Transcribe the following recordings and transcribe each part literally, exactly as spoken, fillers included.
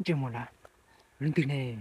chưa một là lên từ này.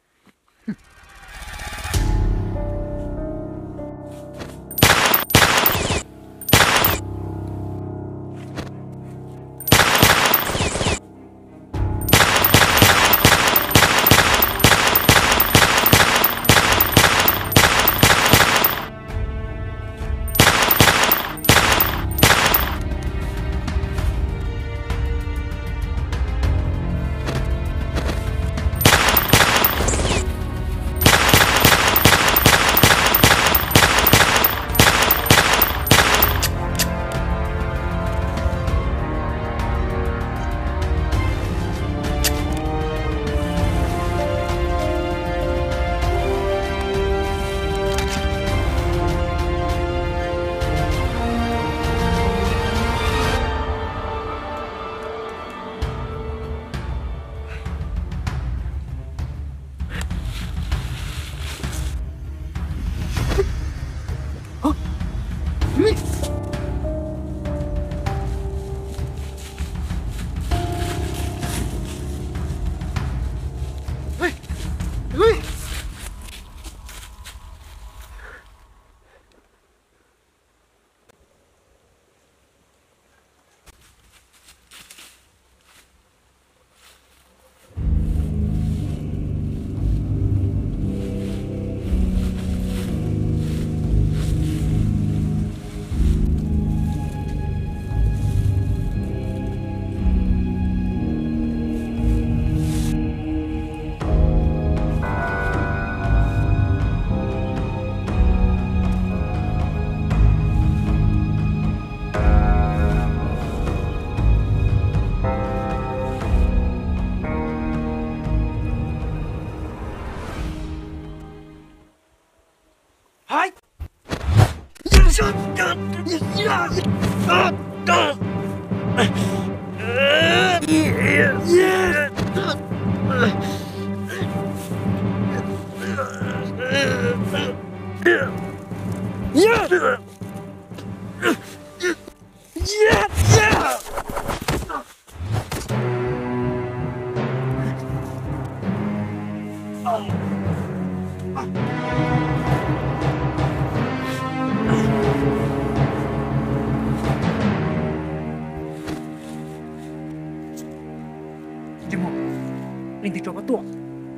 Linh thì cho có tuồng.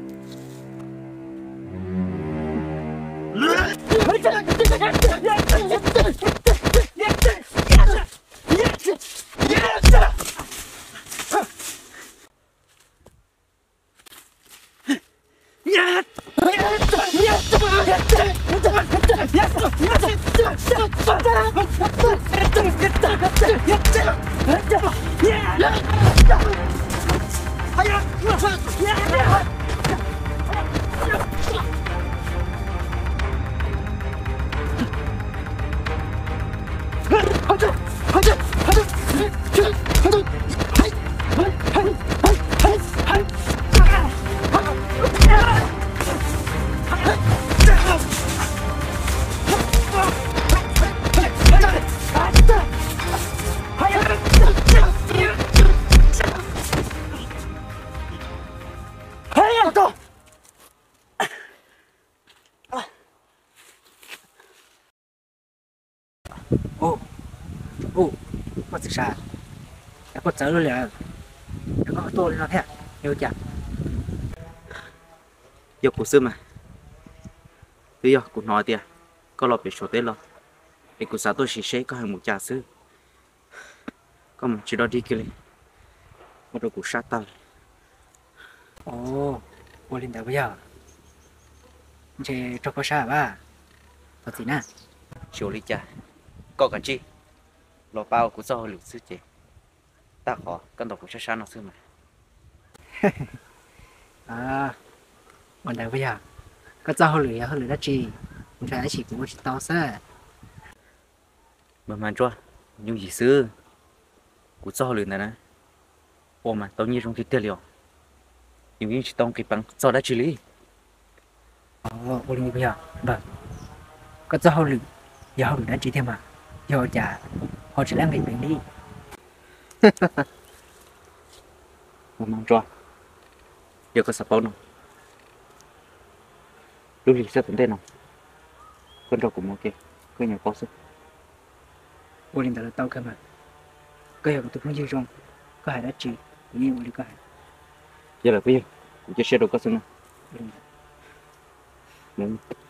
Ô, ô, có sự sao? Đã có chở luôn liền. Đã có tôi nó thế, hiểu chưa? Giờ của sư mà, bây giờ cũng nói tiệt, có lọ bị số tết lo, để của sao tôi chỉ sẽ có hàng một trà sư, có một chỉ đó đi kia, một đồ của sát tao. Ồ, cô lên tới bây giờ, chị cho có sao ba? Thật gì nè? Chiều đi cha, có cả chi, lọ bao của sao lục sư chị, ta khó, con đồ của sát sát nó sư mà. À, còn đây bây giờ, có cho hơn lửa hơn lửa đất chi, mình phải chỉ cũng chỉ to sao? Mà mà cho, nhưng gì sư, của sao lửa này nè, ồ mà tao như trong cái tiền liệu, nhưng những chỉ tông cái bằng sao đã xử lý. Ồ, cô lên bây giờ, được, có cho hơn lửa, giờ hơn lửa đất chi thêm mà, giờ chả, họ chỉ làm việc đi. Mà mà cho, giờ có sắp bao nó lúc lý sẽ tận đây nào con trâu cũng ok cái nhà có sức 我领导的刀客们，各有不同之中，各海的指，你我的各海， giờ là bây giờ cũng chưa xe đâu có sức nào 我领导。 Đúng.